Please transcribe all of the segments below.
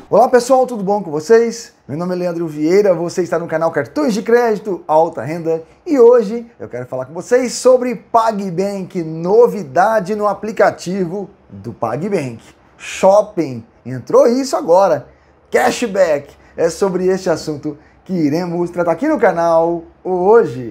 Olá pessoal, tudo bom com vocês? Meu nome é Leandro Vieira, você está no canal Cartões de Crédito Alta Renda e hoje eu quero falar com vocês sobre PagBank, novidade no aplicativo do PagBank. Shopping, entrou isso agora, cashback, é sobre este assunto que iremos tratar aqui no canal hoje.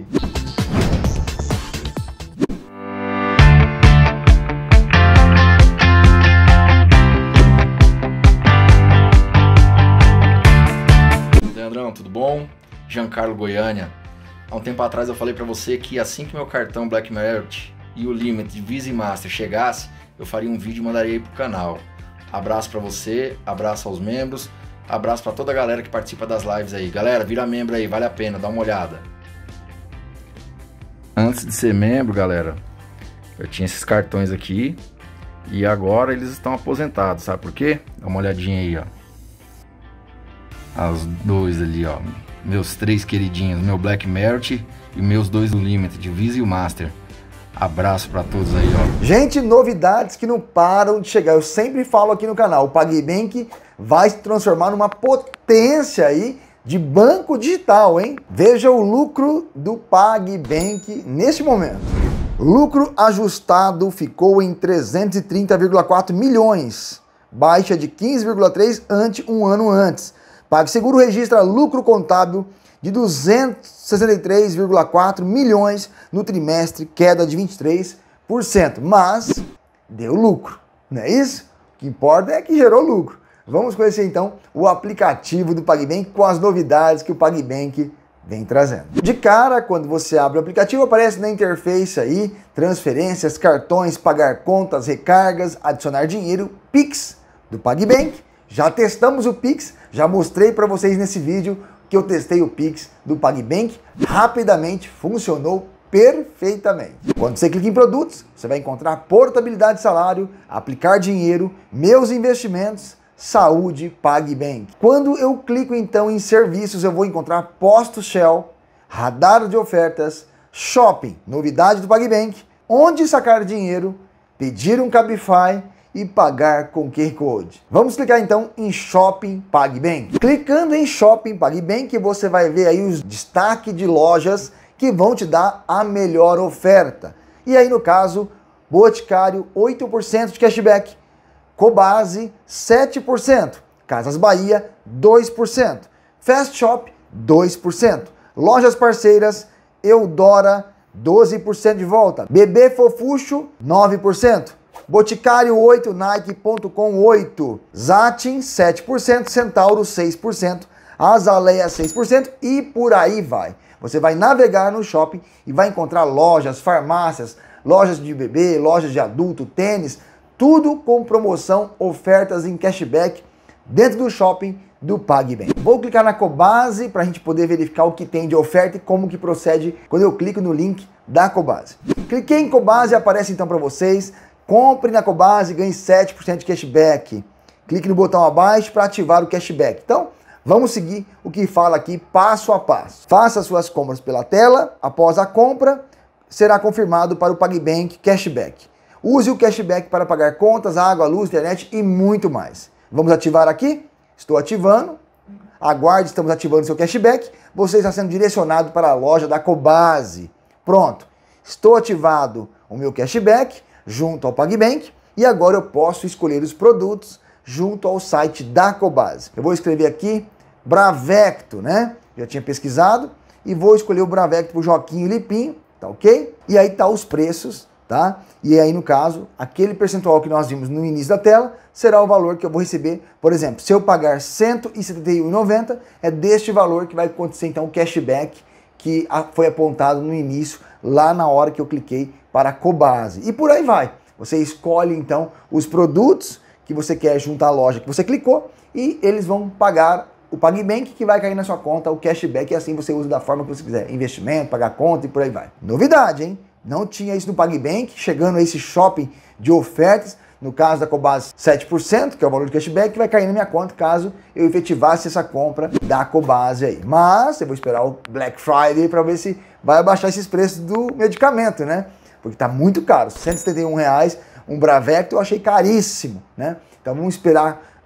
Leandrão, tudo bom? Giancarlo Goiânia. Há um tempo atrás eu falei para você que assim que meu cartão Black Merit e o limit de Visa e Master chegasse, eu faria um vídeo e mandaria aí pro canal. Abraço para você, abraço aos membros, abraço para toda a galera que participa das lives aí. Galera, vira membro aí, vale a pena, dá uma olhada. Antes de ser membro, galera, eu tinha esses cartões aqui e agora eles estão aposentados, sabe por quê? Dá uma olhadinha aí, ó. Os dois ali, ó, meus três queridinhos, meu Black Merit e meus dois do Limit, de Visa e o Master. Abraço pra todos aí, ó. Gente, novidades que não param de chegar. Eu sempre falo aqui no canal, o PagBank vai se transformar numa potência aí de banco digital, hein? Veja o lucro do PagBank neste momento. Lucro ajustado ficou em 330,4 milhões, baixa de 15,3 ante um ano antes. PagSeguro registra lucro contábil de 263,4 milhões no trimestre, queda de 23%, mas deu lucro, não é isso? O que importa é que gerou lucro. Vamos conhecer então o aplicativo do PagBank com as novidades que o PagBank vem trazendo. De cara, quando você abre o aplicativo, aparece na interface aí transferências, cartões, pagar contas, recargas, adicionar dinheiro, Pix do PagBank. Já testamos o Pix, já mostrei para vocês nesse vídeo que eu testei o Pix do PagBank, rapidamente funcionou perfeitamente. Quando você clica em produtos, você vai encontrar portabilidade de salário, aplicar dinheiro, meus investimentos, saúde, PagBank. Quando eu clico então em serviços, eu vou encontrar postos Shell, radar de ofertas, shopping, novidade do PagBank, onde sacar dinheiro, pedir um Cabify e pagar com QR Code. Vamos clicar então em Shopping PagBank. Clicando em Shopping PagBank, você vai ver aí os destaques de lojas que vão te dar a melhor oferta. E aí no caso, Boticário 8% de cashback, Cobasi 7%, Casas Bahia 2%, Fast Shop 2%, Lojas Parceiras, Eudora 12% de volta, Bebê Fofuxo 9%, Boticário 8, Nike.com 8, Zatin 7%, Centauro 6%, Azaleia 6% e por aí vai. Você vai navegar no shopping e vai encontrar lojas, farmácias, lojas de bebê, lojas de adulto, tênis, tudo com promoção, ofertas em cashback dentro do shopping do PagBank. Vou clicar na Cobasi para a gente poder verificar o que tem de oferta e como que procede quando eu clico no link da Cobasi. Cliquei em Cobasi e aparece então para vocês: compre na Cobasi e ganhe 7% de cashback. Clique no botão abaixo para ativar o cashback. Então, vamos seguir o que fala aqui passo a passo. Faça suas compras pela tela. Após a compra, será confirmado para o PagBank Cashback. Use o cashback para pagar contas, água, luz, internet e muito mais. Vamos ativar aqui. Estou ativando. Aguarde, estamos ativando seu cashback. Você está sendo direcionado para a loja da Cobasi. Pronto. Estou ativado o meu cashback junto ao PagBank e agora eu posso escolher os produtos junto ao site da Cobasi. Eu vou escrever aqui Bravecto, né? Já tinha pesquisado e vou escolher o Bravecto pro Joaquim e Lipinho, tá ok? E aí tá os preços, tá? E aí no caso, aquele percentual que nós vimos no início da tela será o valor que eu vou receber. Por exemplo, se eu pagar R$ 171,90, é deste valor que vai acontecer então o cashback que foi apontado no início, lá na hora que eu cliquei para a Cobasi. E por aí vai. Você escolhe então os produtos que você quer juntar à loja que você clicou e eles vão pagar o PagBank, que vai cair na sua conta o cashback, e assim você usa da forma que você quiser. Investimento, pagar conta e por aí vai. Novidade, hein? Não tinha isso no PagBank, chegando a esse shopping de ofertas, no caso da Cobasi 7%, que é o valor de cashback, que vai cair na minha conta caso eu efetivasse essa compra da Cobasi aí. Mas eu vou esperar o Black Friday para ver se vai abaixar esses preços do medicamento, né? Porque tá muito caro, R$ 171, um Bravecto eu achei caríssimo, né? Então vamos esperar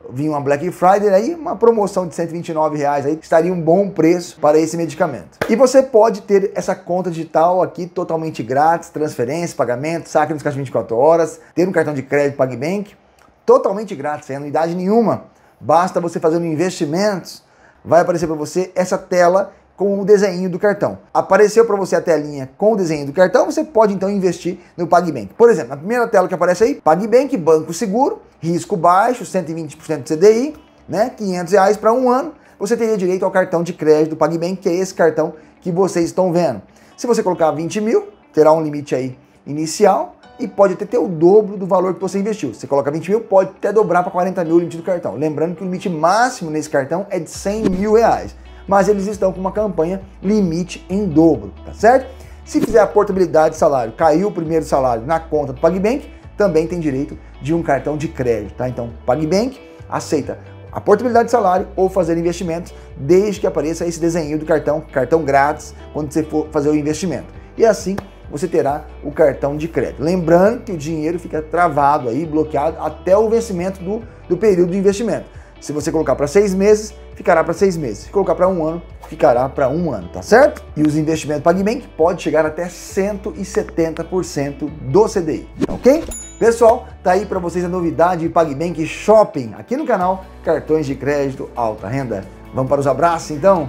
vir uma Black Friday, aí uma promoção de R$129 aí estaria um bom preço para esse medicamento. E você pode ter essa conta digital aqui totalmente grátis, transferência, pagamento, saque nos caixas 24 horas, ter um cartão de crédito PagBank, totalmente grátis, sem anuidade nenhuma. Basta você fazer um investimentos, vai aparecer para você essa tela com o desenho do cartão. Apareceu para você a telinha com o desenho do cartão, você pode então investir no PagBank. Por exemplo, na primeira tela que aparece aí, PagBank, banco seguro, risco baixo, 120% de CDI, né, R$500 para um ano, você teria direito ao cartão de crédito do PagBank, que é esse cartão que vocês estão vendo. Se você colocar 20 mil, terá um limite aí inicial e pode até ter o dobro do valor que você investiu. Se você coloca 20 mil, pode até dobrar para 40 mil o limite do cartão. Lembrando que o limite máximo nesse cartão é de R$100 mil. Mas eles estão com uma campanha limite em dobro, tá certo? Se fizer a portabilidade de salário, caiu o primeiro salário na conta do PagBank, também tem direito de um cartão de crédito, tá? Então, PagBank aceita a portabilidade de salário ou fazer investimentos, desde que apareça esse desenho do cartão grátis, quando você for fazer o investimento. E assim, você terá o cartão de crédito. Lembrando que o dinheiro fica travado aí, bloqueado, até o vencimento do período de investimento. Se você colocar para 6 meses, ficará para 6 meses. Se colocar para um ano, ficará para um ano, tá certo? E os investimentos PagBank pode chegar até 170% do CDI, ok? Pessoal, tá aí para vocês a novidade de PagBank Shopping aqui no canal Cartões de Crédito Alta Renda. Vamos para os abraços então?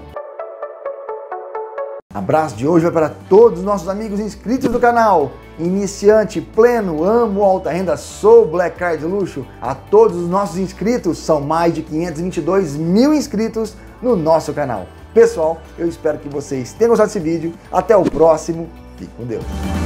Abraço de hoje vai para todos os nossos amigos inscritos do canal. Iniciante, pleno, amo alta renda, sou Black Card Luxo. A todos os nossos inscritos, são mais de 522 mil inscritos no nosso canal. Pessoal, eu espero que vocês tenham gostado desse vídeo. Até o próximo. Fique com Deus.